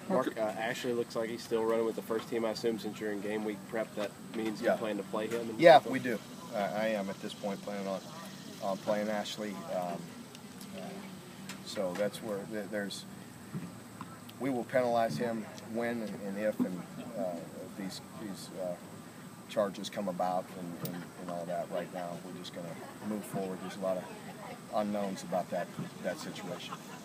Mark, Ashely looks like he's still running with the first team. I assume since you're in game week prep, that means you plan to play him. Yeah, we do. I am at this point planning on playing Ashely. So that's where we will penalize him when and if these charges come about and all that. Right now, we're just going to move forward. There's a lot of unknowns about that situation.